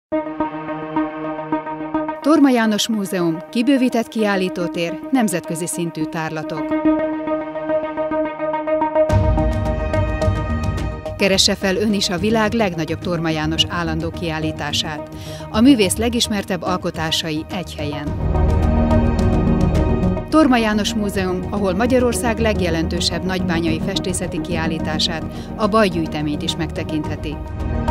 Torma János Múzeum, kibővített kiállítótér, nemzetközi szintű tárlatok. Keresse fel ön is a világ legnagyobb Torma János állandó kiállítását. A művész legismertebb alkotásai egy helyen. Torma János Múzeum, ahol Magyarország legjelentősebb nagybányai festészeti kiállítását, a Baj gyűjteményt is megtekintheti.